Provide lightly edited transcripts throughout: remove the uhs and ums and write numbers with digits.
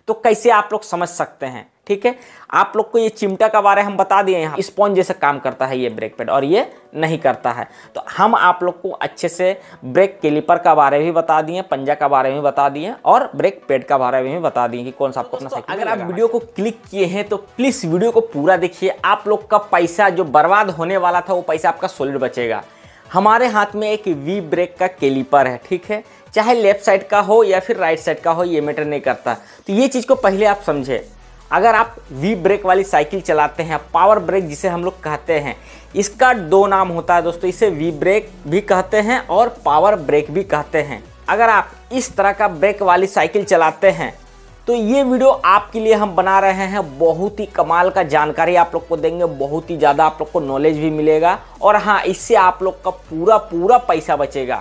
तो कैसे आप लोग समझ सकते हैं। ठीक है, आप लोग को ये चिमटा का बारे हम बता दिए, यहाँ स्पॉन्ज जैसे काम करता है ये ब्रेक पैड और ये नहीं करता है। तो हम आप लोग को अच्छे से ब्रेक कैलिपर का बारे में भी बता दिए, पंजा का बारे में बता दिए और ब्रेक पैड का बारे में भी बता दिए कि कौन सा आपको अपना साइकिल। अगर आप वीडियो को क्लिक किए हैं तो प्लीज़ वीडियो को पूरा देखिए। आप लोग का पैसा जो बर्बाद होने वाला था वो पैसा आपका सॉलिड बचेगा। हमारे हाथ में एक वी ब्रेक का कैलिपर है, ठीक है, चाहे लेफ्ट साइड का हो या फिर राइट साइड का हो, ये मैटर नहीं करता। तो ये चीज़ को पहले आप समझे। अगर आप वी ब्रेक वाली साइकिल चलाते हैं, पावर ब्रेक जिसे हम लोग कहते हैं, इसका दो नाम होता है दोस्तों। इसे वी ब्रेक भी कहते हैं और पावर ब्रेक भी कहते हैं। अगर आप इस तरह का ब्रेक वाली साइकिल चलाते हैं तो ये वीडियो आपके लिए हम बना रहे हैं। बहुत ही कमाल का जानकारी आप लोग को देंगे, बहुत ही ज़्यादा आप लोग को नॉलेज भी मिलेगा और हाँ, इससे आप लोग का पूरा पैसा बचेगा।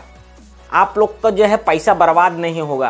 आप लोग का जो है पैसा बर्बाद नहीं होगा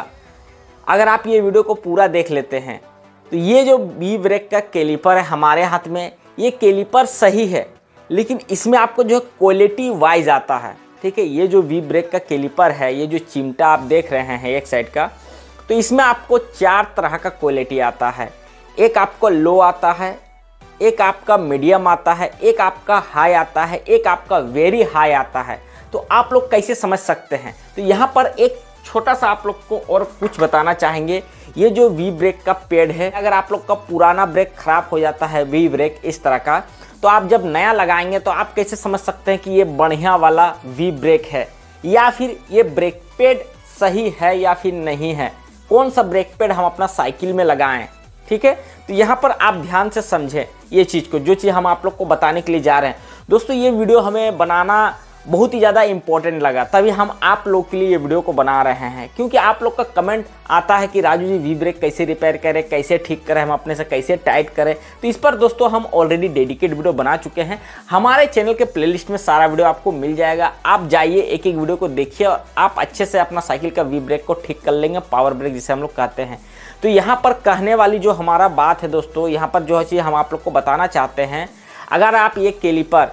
अगर आप ये वीडियो को पूरा देख लेते हैं। तो ये जो वी ब्रेक का कैलिपर है हमारे हाथ में, ये कैलिपर सही है, लेकिन इसमें आपको जो क्वालिटी वाइज आता है। ठीक है, ये जो वी ब्रेक का कैलिपर है, ये जो चिमटा आप देख रहे हैं एक साइड का, तो इसमें आपको 4 तरह का क्वालिटी आता है। एक आपको लो आता है, एक आपका मीडियम आता है, एक आपका हाई आता है, एक आपका वेरी हाई आता है। तो आप लोग कैसे समझ सकते हैं? तो यहाँ पर एक छोटा सा आप लोग को और कुछ बताना चाहेंगे। ये जो वी ब्रेक का पैड है, अगर आप लोग का पुराना ब्रेक खराब हो जाता है, वी ब्रेक इस तरह का, तो आप जब नया लगाएंगे तो आप कैसे समझ सकते हैं कि ये बढ़िया वाला वी ब्रेक है या फिर ये ब्रेक पैड सही है या फिर नहीं है? कौन सा ब्रेक पैड हम अपना साइकिल में लगाएं? ठीक है, तो यहाँ पर आप ध्यान से समझें ये चीज़ को, जो चीज़ हम आप लोग को बताने के लिए जा रहे हैं। दोस्तों, ये वीडियो हमें बनाना बहुत ही ज़्यादा इंपॉर्टेंट लगा, तभी हम आप लोग के लिए ये वीडियो को बना रहे हैं। क्योंकि आप लोग का कमेंट आता है कि राजू जी वी ब्रेक कैसे रिपेयर करें, कैसे ठीक करें, हम अपने से कैसे टाइट करें। तो इस पर दोस्तों हम ऑलरेडी डेडिकेट वीडियो बना चुके हैं। हमारे चैनल के प्लेलिस्ट में सारा वीडियो आपको मिल जाएगा। आप जाइए, एक एक वीडियो को देखिए और आप अच्छे से अपना साइकिल का वी ब्रेक को ठीक कर लेंगे, पावर ब्रेक जिसे हम लोग कहते हैं। तो यहाँ पर कहने वाली जो हमारा बात है दोस्तों, यहाँ पर जो है चीज़ हम आप लोग को बताना चाहते हैं, अगर आप ये कैलिपर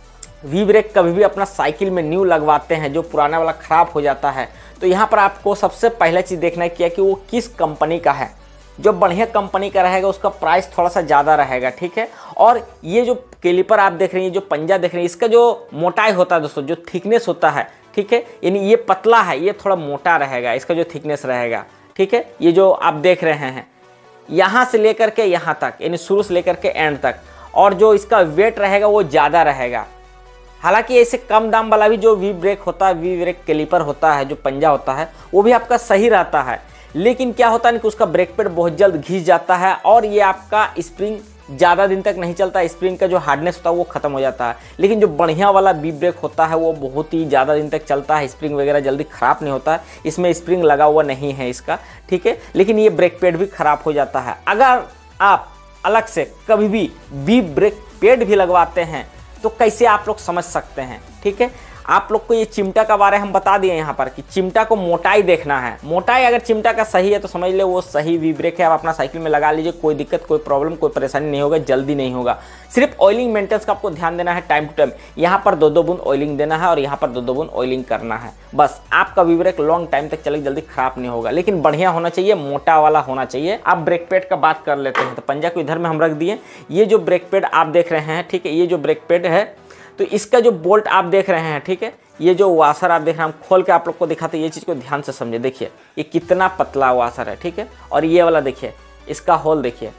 वी ब्रेक कभी भी अपना साइकिल में न्यू लगवाते हैं, जो पुराना वाला ख़राब हो जाता है, तो यहाँ पर आपको सबसे पहला चीज़ देखना है कि वो किस कंपनी का है। जो बढ़िया कंपनी का रहेगा उसका प्राइस थोड़ा सा ज़्यादा रहेगा। ठीक है, और ये जो कैलिपर आप देख रहे हैं, जो पंजा देख रहे हैं, इसका जो मोटाई होता है दोस्तों, जो थिकनेस होता है, ठीक है, यानी ये पतला है, ये थोड़ा मोटा रहेगा, इसका जो थिकनेस रहेगा। ठीक है, ये जो आप देख रहे हैं यहाँ से लेकर के यहाँ तक, यानी शुरू से लेकर के एंड तक, और जो इसका वेट रहेगा वो ज़्यादा रहेगा। हालांकि ऐसे कम दाम वाला भी जो वी ब्रेक होता है, वी ब्रेक कैलिपर होता है, जो पंजा होता है, वो भी आपका सही रहता है। लेकिन क्या होता है कि उसका ब्रेक पैड बहुत जल्द घिस जाता है और ये आपका स्प्रिंग ज़्यादा दिन तक नहीं चलता, स्प्रिंग का जो हार्डनेस होता है वो ख़त्म हो जाता है। लेकिन जो बढ़िया वाला वी ब्रेक होता है वो बहुत ही ज़्यादा दिन तक चलता है, स्प्रिंग वगैरह जल्दी ख़राब नहीं होता है, इसमें स्प्रिंग लगा हुआ नहीं है इसका। ठीक है, लेकिन ये ब्रेक पैड भी ख़राब हो जाता है। अगर आप अलग से कभी भी वी ब्रेक पैड भी लगवाते हैं तो कैसे आप लोग समझ सकते हैं? ठीक है, आप लोग को ये चिमटा का बारे हम बता दिए यहाँ पर कि चिमटा को मोटाई देखना है। मोटाई अगर चिमटा का सही है तो समझ ले वो सही वी ब्रेक है। आप अपना साइकिल में लगा लीजिए, कोई दिक्कत, कोई प्रॉब्लम, कोई परेशानी नहीं होगा, जल्दी नहीं होगा। सिर्फ ऑयलिंग मेंटेनेंस का आपको ध्यान देना है टाइम टू टाइम। यहाँ पर 2-2 बूंद ऑयलिंग देना है और यहाँ पर 2-2 बूंद ऑयलिंग करना है, बस। आपका वी ब्रेक लॉन्ग टाइम तक चलेगा, जल्दी खराब नहीं होगा। लेकिन बढ़िया होना चाहिए, मोटा वाला होना चाहिए। आप ब्रेक पैड का बात कर लेते हैं, तो पंजा को इधर में हम रख दिए। ये जो ब्रेक पैड आप देख रहे हैं, ठीक है, ये जो ब्रेक पैड है, तो इसका जो बोल्ट आप देख रहे हैं, ठीक है, ये जो वाशर आप देख रहे हैं, हम खोल के आप लोग को दिखाते हैं। ये चीज़ को ध्यान से समझे, देखिए ये कितना पतला वाशर है। ठीक है, और ये वाला देखिए, इसका होल देखिए।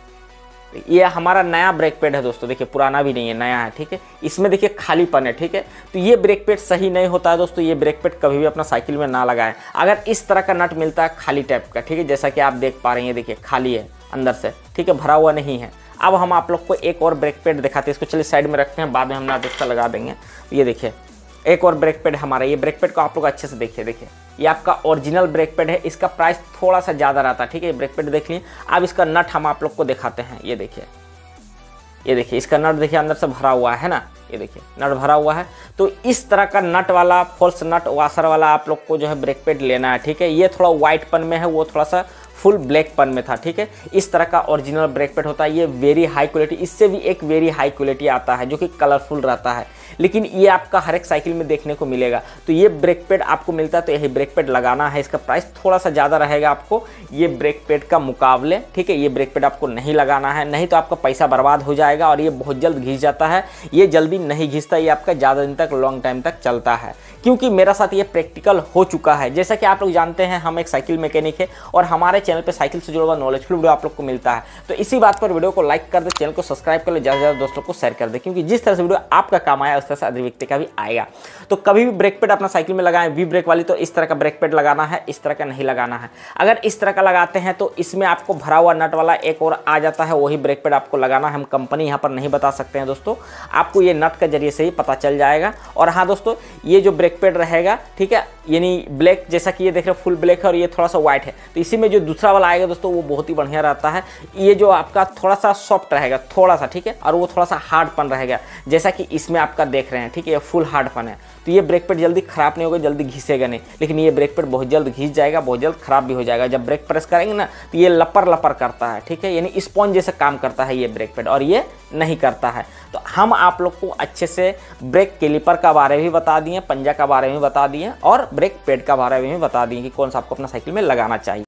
ये हमारा नया ब्रेक पैड है दोस्तों, देखिए पुराना भी नहीं है, नया है। ठीक है, इसमें देखिए खालीपन है। ठीक है, तो ये ब्रेक पैड सही नहीं होता है दोस्तों। ये ब्रेक पैड कभी भी अपना साइकिल में ना लगाएं। अगर इस तरह का नट मिलता है खाली टाइप का, ठीक है, जैसा कि आप देख पा रहे हैं, देखिए खाली है अंदर से, ठीक है, भरा हुआ नहीं है। अब हम आप लोग को एक और ब्रेक पैड दिखाते हैं, इसको चलिए साइड में रखते हैं, बाद में हम नट इसका लगा देंगे। ये देखिए एक और ब्रेक पैड हमारा, ये ब्रेक पैड को आप लोग अच्छे से देखिए। देखिए ये आपका ओरिजिनल ब्रेक पैड है, इसका प्राइस थोड़ा सा ज़्यादा रहता है। ठीक है, ब्रेक पैड देख लिए। अब इसका नट हम आप लोग को दिखाते हैं। ये देखिए, ये देखिए इसका नट देखिए अंदर से भरा हुआ है ना, ये देखिए नट भरा हुआ है। तो इस तरह का नट वाला, फॉल्स नट वाशर वाला आप लोग को जो है ब्रेक पैड लेना है। ठीक है, ये थोड़ा वाइट पन में है, वो थोड़ा सा फुल ब्लैक पन में था। ठीक है, इस तरह का ओरिजिनल ब्रेक पैड होता है। ये वेरी हाई क्वालिटी, इससे भी एक वेरी हाई क्वालिटी आता है जो कि कलरफुल रहता है। लेकिन ये आपका हर एक साइकिल में देखने को मिलेगा। तो ये ब्रेक पैड आपको मिलता है तो यही ब्रेक पैड लगाना है। इसका प्राइस थोड़ा सा ज़्यादा रहेगा आपको ये ब्रेक पैड का मुकाबले, ठीक है। ये ब्रेक पैड आपको नहीं लगाना है, नहीं तो आपका पैसा बर्बाद हो जाएगा और ये बहुत जल्द घिस जाता है। ये जल्दी नहीं घिसता, ये आपका ज़्यादा दिन तक लॉन्ग टाइम तक चलता है, क्योंकि मेरा साथ ये प्रैक्टिकल हो चुका है। जैसा कि आप लोग जानते हैं हम एक साइकिल मैकेनिक है और हमारे चैनल पे साइकिल से जुड़ा हुआ नॉलेजफुल वीडियो आप लोग को मिलता है। तो इसी बात पर वीडियो को लाइक कर दे, चैनल को सब्सक्राइब कर ले, ज़्यादा से ज़्यादा दोस्तों को शेयर कर दे, क्योंकि जिस तरह से वीडियो आपका काम आया उस तरह से अदर व्यक्ति का भी आएगा। तो कभी भी ब्रेक पैड अपना साइकिल में लगाएं वी ब्रेक वाली, तो इस तरह का ब्रेक पैड लगाना है, इस तरह का नहीं लगाना है। अगर इस तरह का लगाते हैं तो इसमें आपको भरा हुआ नट वाला एक और आ जाता है, वही ब्रेक पैड आपको लगाना है। हम कंपनी यहाँ पर नहीं बता सकते हैं दोस्तों, आपको ये नट के जरिए से ही पता चल जाएगा। और हाँ दोस्तों, ये जो ब्रेक पैड रहेगा, ठीक है, यानी ब्लैक, जैसा कि ये देख रहे हो फुल ब्लैक है और ये थोड़ा सा व्हाइट है, तो इसी में जो दूसरा वाला आएगा दोस्तों वो बहुत ही बढ़िया रहता है। ये जो आपका थोड़ा सा सॉफ्ट रहेगा, थोड़ा सा, ठीक है, और वो थोड़ा सा हार्डपन रहेगा, जैसा कि इसमें आपका देख रहे हैं, ठीक है, ये फुल हार्डपन है। तो ये ब्रेक पैड जल्दी खराब नहीं होगा, जल्दी घिसेगा नहीं, लेकिन ये ब्रेक पैड बहुत जल्द घिस जाएगा, बहुत जल्द खराब भी हो जाएगा। जब ब्रेक प्रेस करेंगे ना तो ये लपर लपर करता है, ठीक है, यानी स्पॉन्ज जैसा काम करता है ये ब्रेक पैड, और ये नहीं करता है। तो हम आप लोग को अच्छे से ब्रेक कैलिपर का बारे में भी बता दिए, पंजा का बारे में बता दिए और ब्रेक पैड का बारे में भी बता दिए कि कौन सा आपको अपना साइकिल में लगाना चाहिए।